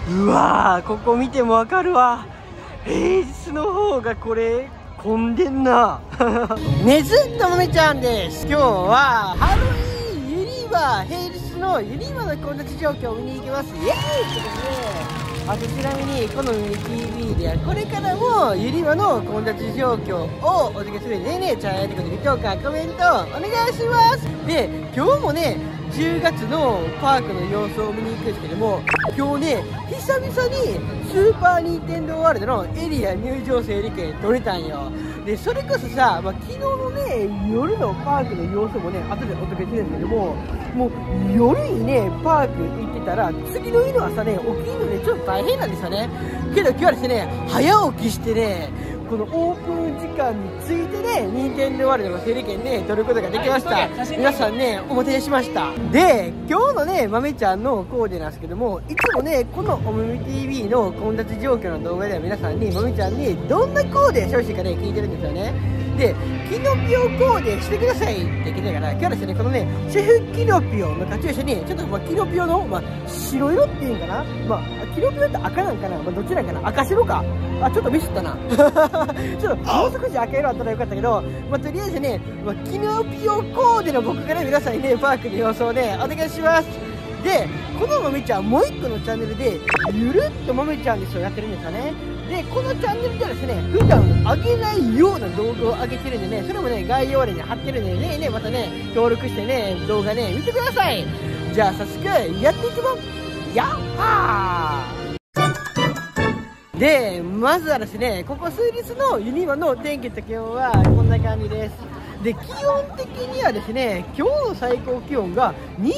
うわー、ここ見てもわかるわ。平日の方がこれ混んでんな。ねずっともめちゃんです。今日はハロウィーンユニバ平日のユニバの混雑状況を見に行きます。イエーイってことで、ちなみにこの TV ではこれからもユニバの混雑状況をお届けするんでね、チャンネル登録、評価、コメントお願いします。で、今日もね10月のパークの様子を見に行くんですけども、今日ね久々にスーパーニンテンドーワールドのエリア入場整理券取れたんよ。でそれこそさ、昨日のね夜のパークの様子もね後でお届けするんですけども、もう夜にねパーク行ってたら次の日の朝ね起きるのでちょっと大変なんですよね。けど今日はですね早起きしてね、このオープン時間についてね任天堂ワールドの整理券ね取ることができました。皆さんねお待たせしました。で今日のね豆ちゃんのコーデなんですけども、いつもねこのおめめ TV の混雑状況の動画では皆さんに豆ちゃんにどんなコーデしてほしいかね聞いてるんですよね。でキノピオコーデしてくださいって言ってたから、今日はですねこのねシェフキノピオのカチューシャにちょっとキノピオの、白色っていうんかな、キノピオって赤なんかな、どっちなんかな、赤白か、ちょっとミスったなちょっともう少し赤色あったらよかったけど、とりあえずね、キノピオコーデの僕から皆さんにねパークの様子をねお願いします。でこの豆ちゃんもう一個のチャンネルでゆるっと豆ちゃんでやってるんですよね。でこのチャンネルではですね普段上げないような動画を上げてるんでね、それもね概要欄に貼ってるんでね、またね登録してね動画ね見てください。じゃあ早速やっていきます。やっはー。でまずはですねここ数日のユニバの天気と気温はこんな感じです。で気温的にはですね今日の最高気温が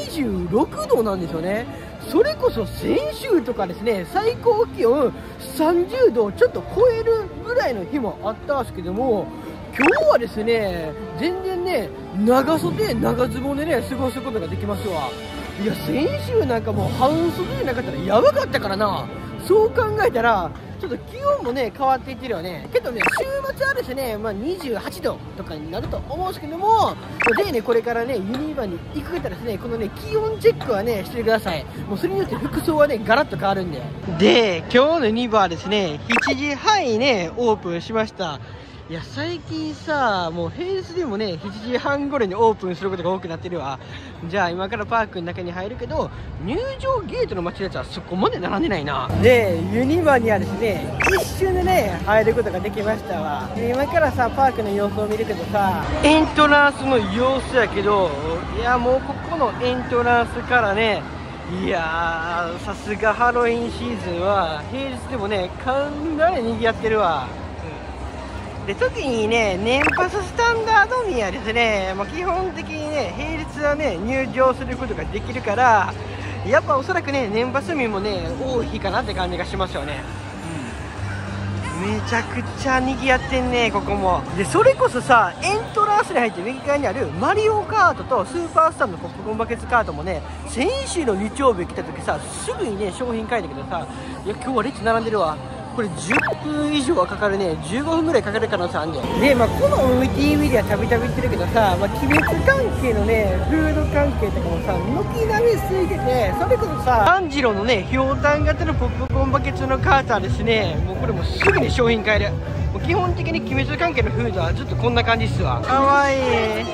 26度なんですよね。それこそ先週とかですね最高気温30度をちょっと超えるぐらいの日もあったんですけども、今日はですね全然ね長袖長ズボンでね過ごすことができますわ。いや先週なんかもう半袖でなかったらやばかったからな。そう考えたらちょっと気温もね変わっていってるよね。けどね週末はですね、28度とかになると思うんですけども、でねこれからねユニバに行く方ですねこのね気温チェックはねしてください。もうそれによって服装はねガラッと変わるんで。で今日のユニバはですね7時半にねオープンしました。いや最近さもう平日でもね7時半頃にオープンすることが多くなってるわ。じゃあ今からパークの中に入るけど入場ゲートの待ちのやつはそこまで並んでないな。でユニバにはですね一瞬でね入ることができましたわ。で今からさパークの様子を見るけどさ、エントランスの様子やけど、いやもうここのエントランスからね、いやーさすがハロウィンシーズンは平日でもねかなり賑わってるわ。で特にね年パススタンダード民はですね、基本的にね平日はね入場することができるから、やっぱおそらくね年パス民もね多い日かなって感じがしますよね。めちゃくちゃ賑わってんねここも。でそれこそさエントランスに入って右側にあるマリオカートとスーパースターのポップコーンバケツカートもね先週の日曜日来た時さすぐにね商品買えたけどさ、いや今日は列並んでるわ。これ10分以上はかかるね。15分ぐらいかかる可能性あるんだよ。でこの MTV ではたびたび言ってるけどさ、鬼滅関係のねフード関係とかもさ軒並み空いてて、それこそさ炭治郎のねひょうたん型のポップコーンバケツのカーターですね、もうこれもすぐに商品買える。もう基本的に鬼滅関係のフードはずっとこんな感じっすわ。かわいい。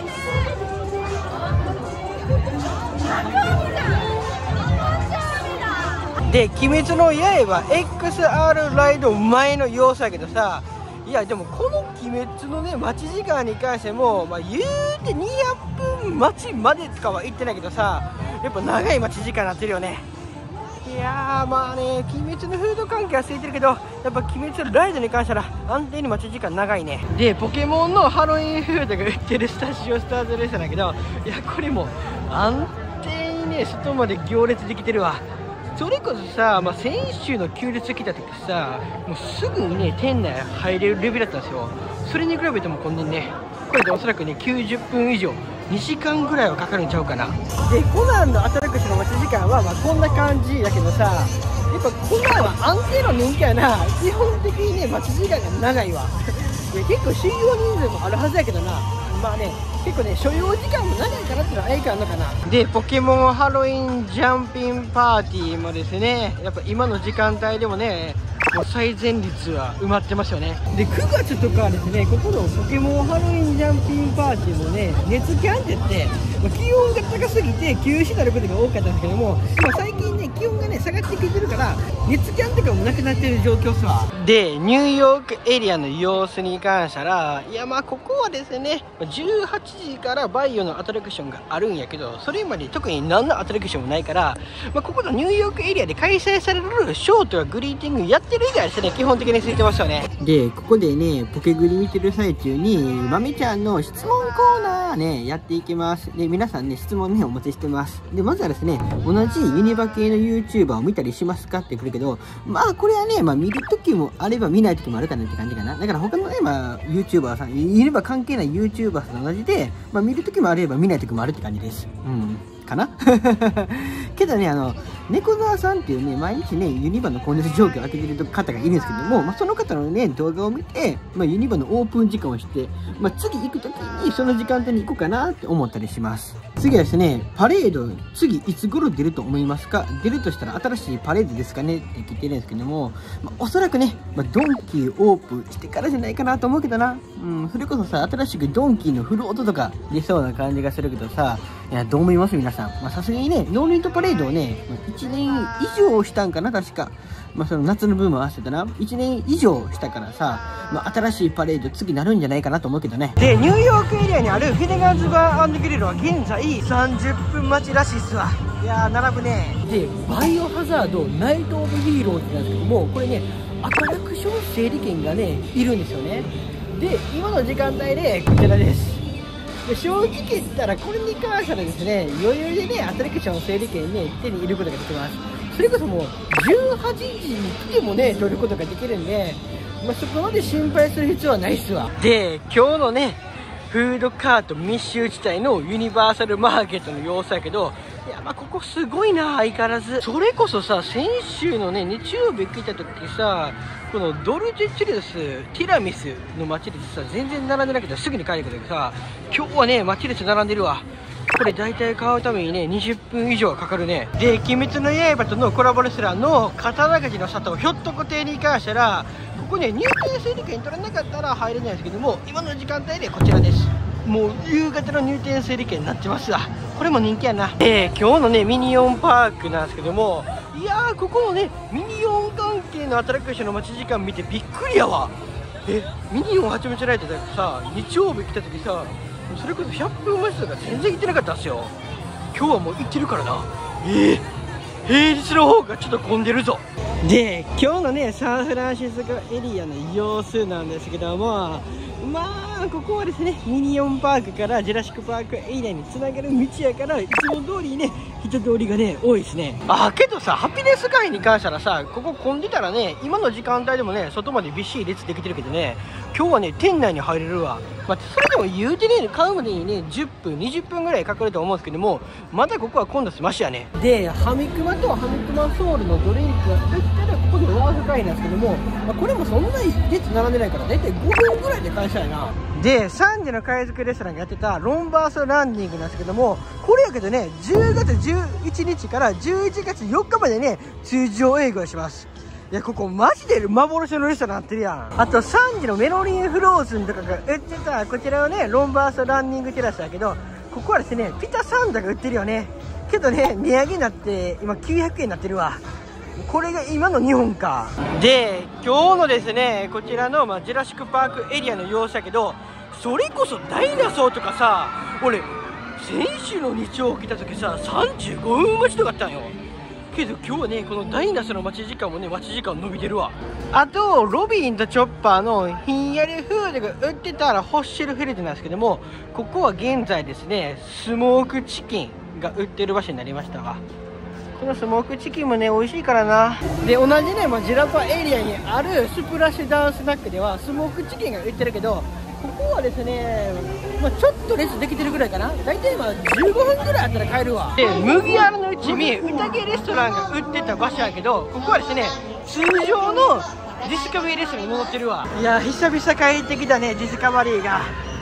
で鬼滅の刃 XR ライド前の様子やけどさ、いやでもこの鬼滅のね待ち時間に関しても、言うて200分待ちまでとかは言ってないけどさ、やっぱ長い待ち時間になってるよね。いやーね鬼滅のフード関係は空いてるけど、やっぱ鬼滅のライドに関しては安定に待ち時間長いね。でポケモンのハロウィンフードが売ってるスタジオスターズレースだけど、いやこれも安定にね外まで行列できてるわ。それこそさ、先週の休日来た時さもうすぐにね店内入れるレベルだったんですよ。それに比べてもこんなにねこれでおそらくね90分以上2時間ぐらいはかかるんちゃうかな。でコナンのアトラクションの待ち時間はこんな感じやけどさ、やっぱコナンは安定の人気やな。基本的にね待ち時間が長いわ。いや結構収容人数もあるはずやけどな、 まあね、結構ね、所要時間も長いかなっていうのはあるのかな。で、ポケモンハロウィンジャンピンパーティーもですね、やっぱ今の時間帯でもね、もう最前率は埋まってますよね。で、9月とかはですね、ここのポケモンハロウィンジャンピンパーティーもね、熱キャンって言って、気温が高すぎて休止になることが多かったんですけども、今最近ね、気温がね、下がってきてるから、熱キャンとかもなくなってる状況っすわ。で、ニューヨークエリアの様子に関したら、いやまあここはですね、18時からバイオのアトラクションがあるんやけど、それまで特に何のアトラクションもないから、ここのニューヨークエリアで開催されるショーとかグリーティングやってる以外ですね、基本的に空いてますよね。で、ここでね、ポケグリ見てる最中に、まめちゃんの質問コーナーね、やっていきます。で、皆さんね、質問ね、お持ちしてます。で、まずはですね、同じユニバ系の YouTuber を見たりしますかってくるけど、まあ、これはね、まあ、見るときもあれば見ないときもあるかなって感じかな。だから他のね、まあ、YouTuber さん、ユニバ関係ない YouTuber さんと同じで、まあ、見るときもあれば見ないときもあるって感じです。かなけどね、猫沢さんっていうね、毎日ね、ユニバの混雑状況を開けてる方がいるんですけども、まあ、その方のね、動画を見て、まあ、ユニバのオープン時間をして、まあ、次行くときにその時間帯に行こうかなって思ったりします。次はですね、パレード、次いつ頃出ると思いますか？出るとしたら新しいパレードですかねって聞いてるんですけども、まあ、おそらくね、まあ、ドンキーオープンしてからじゃないかなと思うけどな。それこそさ、新しくドンキーのフル音とか出そうな感じがするけどさ、いや、どう思います皆さん。まあ、さすがにね、ノーリントパレードをね、1年以上したんかな、確か。まあ、その夏のブーム合わせてな、1年以上したからさ、まあ、新しいパレード次なるんじゃないかなと思うけどね。で、ニューヨークエリアにあるフィネガーズバー&グリルは現在30分待ちらしいっすわ。いやー、並ぶね。で、バイオハザードナイト・オブ・ヒーローズなんですけども、これね、アトラクション整理券がね、いるんですよね。で、今の時間帯でこちらです。で、正直言ったらこれに関してはですね、余裕でね、アトラクション整理券ね、手に入れることができます。それこそもう18時に来てもね、取ることができるんで、まあ、そこまで心配する必要はないっすわ。で、今日のね、フードカート密集地帯のユニバーサルマーケットの様子だけど、いや、まあここすごいな、相変わらず。それこそさ、先週のね、日曜日来た時さ、このドルチェチュレス、ティラミスの街でさ、全然並んでなくてすぐに帰るけどさ、今日はね、街で並んでるわ。これ大体買うためにね、20分以上はかかるね。で、鬼滅の刃とのコラボレスラーの刀鍛冶の里ひょっとこ亭に関したら、ここね、入店整理券取らなかったら入れないんですけども、今の時間帯でこちらです。もう夕方の入店整理券になってますわ。これも人気やな。今日のね、ミニオンパークなんですけども、いやー、ここのね、ミニオン関係のアトラクションの待ち時間見てびっくりやわ。ミニオンはちみつライトだけどさ、日曜日来た時さ、それこそ100分待ちとか全然行ってなかったんですよ。今日はもう行ってるからな。平日の方がちょっと混んでるぞ。で、今日のね、サンフランシスコエリアの様子なんですけども、まあここはですね、ミニオンパークからジュラシックパークエリアにつながる道やから、いつも通りね、人通りがね、多いですね。けどさ、ハピネス会に関したらさ、ここ混んでたらね、今の時間帯でもね、外までびっしり列できてるけどね、今日はね、店内に入れるわ。まあ、それでも言うてね、買うまでにね、10分、20分ぐらいかかると思うんですけども、まだここは混雑マシやね。で、ハミクマとハミクマソウルのドリンクが売ったら、ここでワーフ会なんですけども、まあ、これもそんなに列並んでないから、だいたい5分ぐらいで開始やな。で、3時の海賊レストランがやってたロンバースランディングなんですけども、これやけどね、10月11日から11月4日までね、通常営業します。いや、ここマジで幻のレストランなってるやん。あと3時のメロリンフローズンとかが売ってた、こちらはね、ロンバースランディングテラスだけど、ここはですね、ピタサンダが売ってるよね。けどね、値上げになって、今900円になってるわ。これが今の日本か。で、今日のですね、こちらの、ジュラシックパークエリアの様子だけど、それこそダイナソーとかさ、俺、先週の日曜来た時さ、35分待ちとかあったんよ。けど今日はね、このダイナソーの待ち時間もね、待ち時間伸びてるわ。あと、ロビンとチョッパーのひんやりフードが売ってたらホッシェルフィレットなんですけども、ここは現在ですね、スモークチキンが売ってる場所になりましたわ。このスモークチキンもね、美味しいからな。で、同じね、ジュラパエリアにあるスプラッシュダウンスナックではスモークチキンが売ってるけど、ここはですね、ちょっと列できてるぐらいかな。大体15分ぐらいあったら帰るわ。で、麦わらの一味宴レストランが売ってた場所やけど、ここはですね、通常のディスカバリーレストランに戻ってるわ。いや、久々帰ってきたね、ディスカバリーが。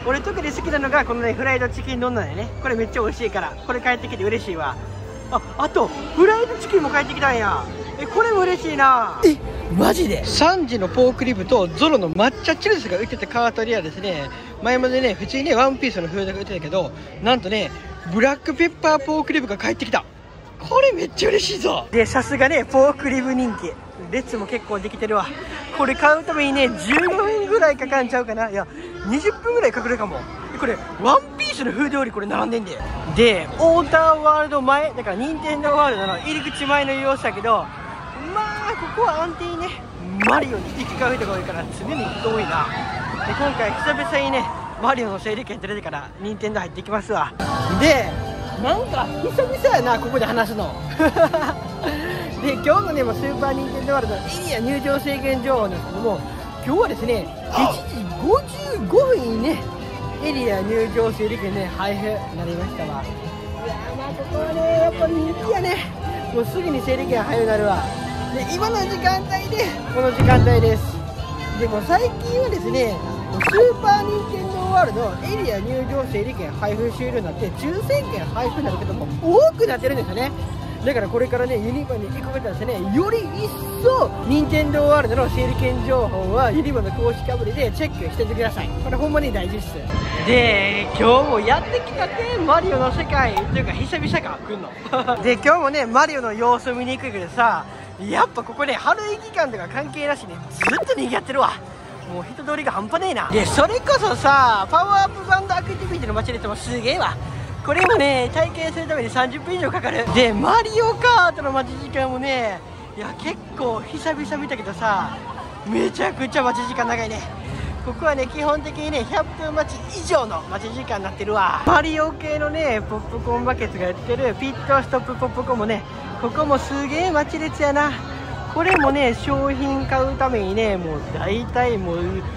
俺特に好きなのがこのねフライドチキン丼なんだよね。これめっちゃ美味しいから、これ帰ってきて嬉しいわ。あとフライドチキンも帰ってきたんや。これも嬉しいな。マジで3時のポークリブとゾロの抹茶チュースが売ってたカートリアですね。前までね普通にねワンピースのフードが売ってたけど、なんとねブラックペッパーポークリブが帰ってきた。これめっちゃ嬉しいぞ。でさすがねポークリブ人気、列も結構できてるわ。これ買うためにね15分ぐらいかかんちゃうかな。いや20分ぐらいかかるかも。これワンピースのフードよりこれ並んでんで。でオーターワールド前だから任天堂ワールドの入り口前の様子だけど、まあここは安定にねマリオに行き交う人が多いから常に人多いな。で今回久々にねマリオの整理券取れてから任天堂入ってきますわ。でなんか久々やなここで話すので今日のねもうスーパーニンテンドーワールドのエリア入場制限情報なんですけども、今日はですね1時55分にねエリア入場整理券ね配布になりましたわ。いやまあここはねやっぱ人気やね。もうすぐに整理券配布になるわ。で今の時間帯でこの時間帯です。でも最近はですねスーパーニンテンドーワールドエリア入場整理券配布終了になって抽選券配布になることも多くなってるんですよね。だからこれからねユニバに行く方はですねより一層ニンテンドーワールドの整理券情報はユニバの公式アプリでチェックしててください。これほんまに大事っす。で今日もやってきたってマリオの世界というか久々か来んので今日もねマリオの様子見に行くけどさ、やっぱここねハロウィン期間とか関係なしにずっと賑わってるわ。もう人通りが半端ねえな。でそれこそさパワーアップバンドアクティビティの街でもすげえわ。これもね体験するために30分以上かかる。でマリオカートの待ち時間もねいや結構久々見たけどさめちゃくちゃ待ち時間長いね。ここはね基本的にね100分待ち以上の待ち時間になってるわ。マリオ系のねポップコーンバケツがやってるピットストップポップコーンもねここもすげえ待ち列やな。これもね商品買うためにねもう大体もう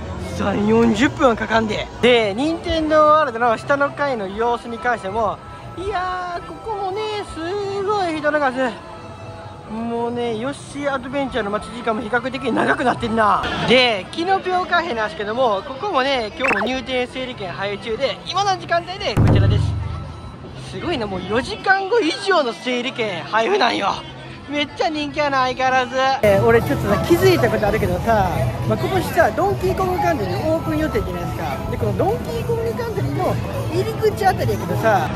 3、40分はかかんで。で任天堂ワールドの下の階の様子に関してもいやーここもねすごい人の数。もうねヨッシーアドベンチャーの待ち時間も比較的長くなってんな。でキノピオカフェなんですけどもここもね今日も入店整理券配布中で今の時間帯でこちらです。すごいなもう4時間後以上の整理券配布なんよ。めっちゃ人気やな相変わらず。俺ちょっとさ気づいたことあるけどさ、今年さドンキーコングカントリーオープン予定じゃないですか。でこのドンキーコングカントリーの入り口あたりやけどさ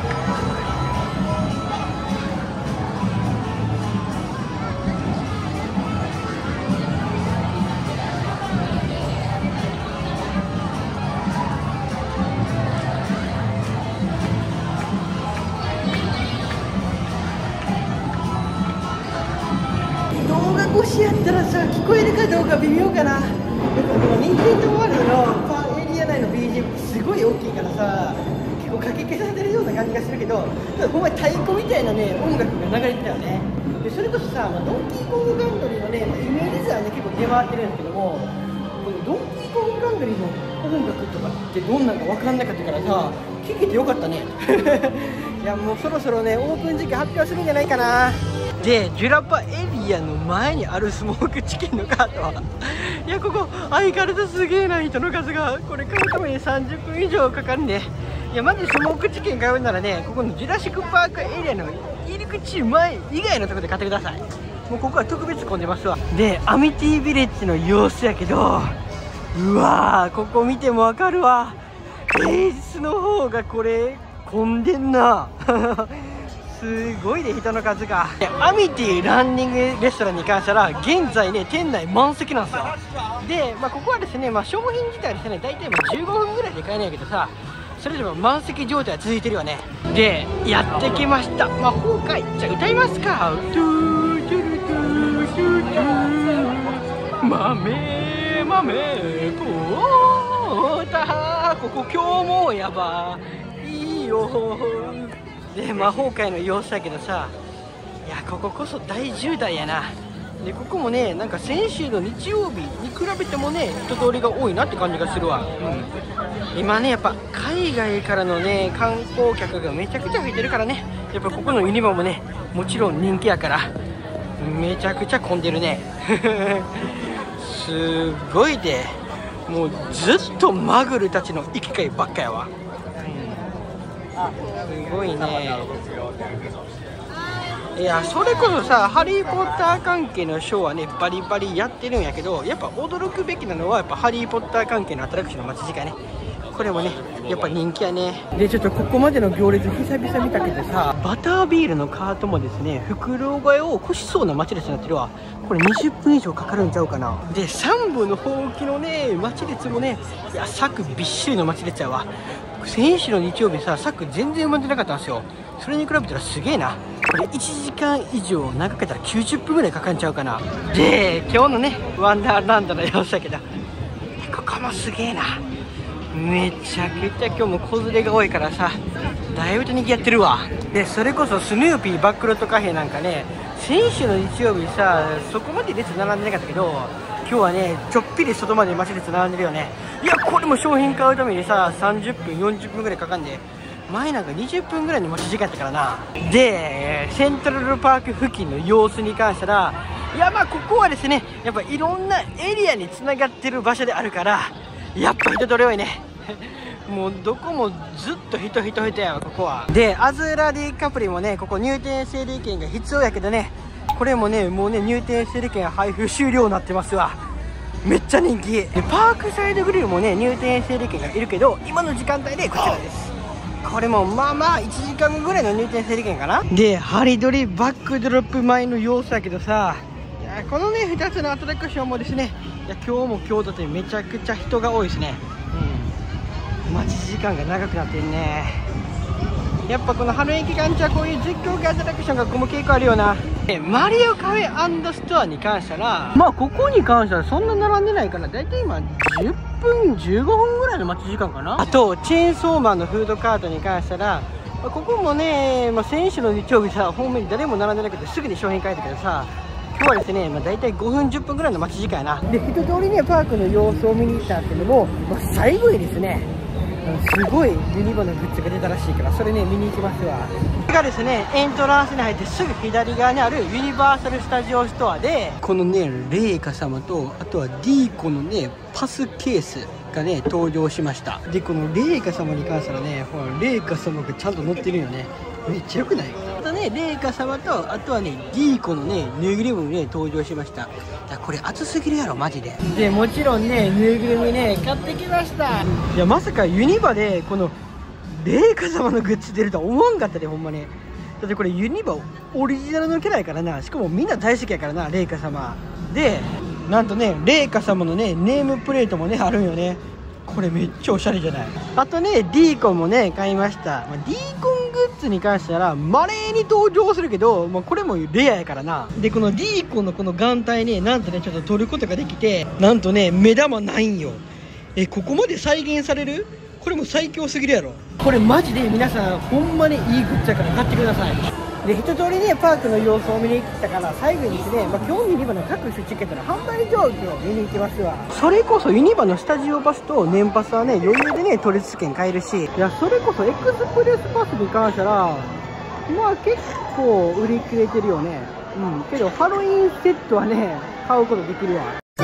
越しやったらさ聞こえるかどうか微妙かな。任天堂ワールドのエリア内の BGM すごい大きいからさ結構かき消されてるような感じがするけど、ただほんまに太鼓みたいなね音楽が流れてたよね。でそれこそさ、ドンキーコングカントリーのねイメージ図はね結構出回ってるんですけども、このドンキーコングカントリーの音楽とかってどんなんか分かんなかったからさ聞けてよかったねいやもうそろそろねオープン時期発表するんじゃないかな。でジュラパエリアの前にあるスモークチキンのカートはいやここ相変わらずすげえな人の数が。これ買うために30分以上かかるね。いやマジスモークチキン買うならねここのジュラシックパークエリアの入り口前以外のところで買ってください。もうここは特別混んでますわ。でアミティビレッジの様子やけどうわーここ見てもわかるわ。平日の方がこれ混んでんなすごいね人の数が。アミティランニングレストランに関しては現在ね店内満席なんですよ。で、ここはですね、商品自体はですね大体もう15分ぐらいで買えないけどさそれでも満席状態は続いてるよね。でやってきました魔法界。じゃあ歌いますか。トゥートゥルトゥートゥートゥー豆豆ポータここ今日もやばいいよ。で魔法界の様子だけどさいやこここそ大渋滞やな。でここもねなんか先週の日曜日に比べてもね人通りが多いなって感じがするわ。今ねやっぱ海外からのね観光客がめちゃくちゃ増えてるからねやっぱここのユニバもねもちろん人気やからめちゃくちゃ混んでるねすごいでもうずっとマグルたちの行き交いばっかやわ。すごいね。いや、それこそさ、ハリー・ポッター関係のショーはねバリバリやってるんやけど、やっぱ驚くべきなのはやっぱハリー・ポッター関係のアトラクションの待ち時間ね。これもねやっぱ人気やね。でちょっとここまでの行列久々見たけどさ、バタービールのカートもですね袋替えを越しそうな待ち列になってるわ。これ20分以上かかるんちゃうかな。で3部のほうきのね待ち列もね、いや柵びっしりの待ち列やわ。先週の日曜日さ柵全然埋まってなかったんですよ。それに比べたらすげえな。これ1時間以上長かったら90分ぐらいかかんちゃうかな。で今日のねワンダーランドの様子だけど、ここもすげえな。めちゃくちゃ今日も子連れが多いからさ、だいぶとにぎやってるわ。でそれこそスヌーピーバックロットカフェなんかね、先週の日曜日さそこまで列並んでなかったけど、今日はねちょっぴり外まで待ち列並んでるよね。いやこれも商品買うためにさ30分40分ぐらいかかんで、前なんか20分ぐらいの待ち時間やったからな。でセントラルパーク付近の様子に関したら、いやまあここはですねやっぱいろんなエリアにつながってる場所であるから、やっぱ人通り多いね。もうどこもずっと人やわここは。でアズラディカプリもねここ入店整理券が必要やけどね、これもねもうね入店整理券配布終了になってますわ。めっちゃ人気で、パークサイドグリルもね入店整理券がいるけど今の時間帯でこちらです。これもまあまあ1時間後ぐらいの入店整理券かな。でハリドリバックドロップ前の様子だけどさ、いやこのね2つのアトラクションもですね、いや今日も今日だってめちゃくちゃ人が多いですね。待ち時間が長くなってるね。やっぱこのハロウィン期間中はこういう実況系アトラクションが混む傾向あるよな。マリオカフェ&ストアに関したら、まあここに関してはそんな並んでないからだいたい今10分15分ぐらいの待ち時間かな。あとチェーンソーマンのフードカートに関したら、ここもね、先週の日曜日さホームに誰も並んでなくてすぐに商品買えたけどさ、今日はですね、だいたい5分10分ぐらいの待ち時間やな。で一通りねパークの様子を見に行ったっていうのも、最後にですねすごいユニバのグッズが出たらしいから、それね見に行きますわ。これがですねエントランスに入ってすぐ左側にあるユニバーサル・スタジオ・ストアで、このねレイカ様とあとはディーコのねパスケースがね登場しました。でこのレイカ様に関してはね、ほらレイカ様がちゃんと乗ってるよね。めっちゃよくない？あとねレイカ様とあとはねディーコのねぬいぐるみもね登場しました。これ熱すぎるやろマジで。でもちろんねぬいぐるみね買ってきました。いやまさかユニバでこのレイカ様のグッズ出るとは思わんかったで、ほんまに。だってこれユニバオリジナルのキャラやからな。しかもみんな大好きやからなレイカ様で、なんとねレイカ様のねネームプレートもねあるんよね。これめっちゃおしゃれじゃない。あとねディーコンもね買いました。ディーコングッズに関してはまれに登場するけど、これもレアやからな。でこのディーコンのこの眼帯ね、なんとねちょっと取ることができて、なんとね目玉ないんよ。ここまで再現される？これも最強すぎるやろ。これマジで皆さんほんまにいいグッズやから買ってください。で一通りねパークの様子を見に行ったから、最後にですね、今日ユニバの各種チケットの販売状況を見に行きますわ。それこそユニバのスタジオパスと年パスはね余裕でね取り付け券買えるし、いやそれこそエクスプレスパスに関したら結構売り切れてるよね。けどハロウィンセットはね買うことできるわ。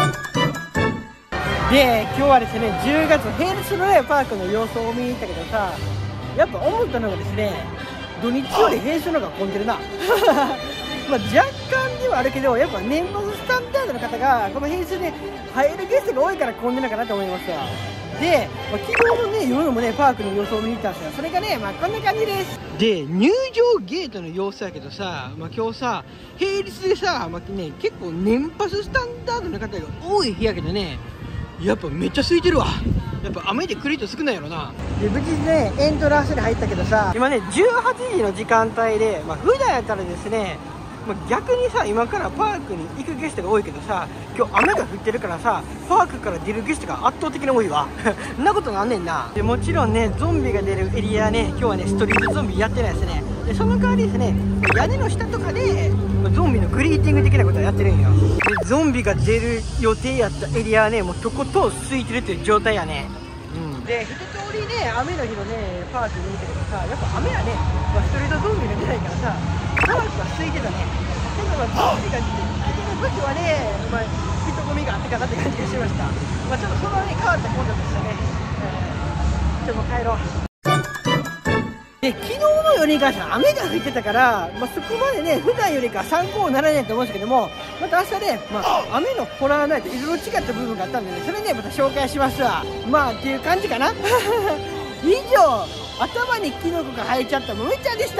で今日はですね10月平日のねパークの様子を見に行ったけどさ、やっぱ思ったのがですね、土日より平日の方が混んでるな。若干ではあるけど、やっぱ年末スタンダードの方がこの平日で入るゲストが多いから混んでるのかなと思いますわ。で、昨日のね夜もねパークの様子を見に行ったんですよ。それがねこんな感じです。で入場ゲートの様子やけどさ、今日さ平日でさ、結構年パススタンダードの方が多い日やけどね、やっぱめっちゃ空いてるわ。やっぱ雨で来る人少ないやろな。で無事ねエントランスに入ったけどさ、今ね18時の時間帯で、普段やったらですね、逆にさ今からパークに行くゲストが多いけどさ、今日雨が降ってるからさパークから出るゲストが圧倒的に多いわ。そんなことなんねんな。でもちろんねゾンビが出るエリアね、今日はねストリートゾンビやってないですね。でその代わりですね屋根の下とかでゾンビのグリーティング的なことをやってるんよ。でゾンビが出る予定やったエリアはねもうとことん空いてるっていう状態やね。で一通りね雨の日のねパーク見てるけどさ、やっぱ雨はね、ストリートゾンビが出ないからさパークは空いてたね。でもゾンビが出てる時はね、人混みがあったかなって感じがしました。ちょっとそのねカーわった混雑でしたね。じゃあもう帰ろう。で、昨日の夜に関しては雨が降ってたから、そこまでね、普段よりか参考にならないと思うんですけども、また明日ね、雨のホラーナイトいろいろ違った部分があったんでね、それね、また紹介しますわ。っていう感じかな。以上、頭にキノコが生えちゃったもめちゃんでした。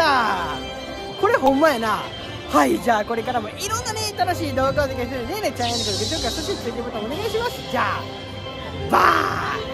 これほんまやな。はい、じゃあこれからもいろんなね、楽しい動画をお願いするのでね、チャンネル登録、グッドボタン、そして通知ボタンお願いします。じゃあ、バーイ。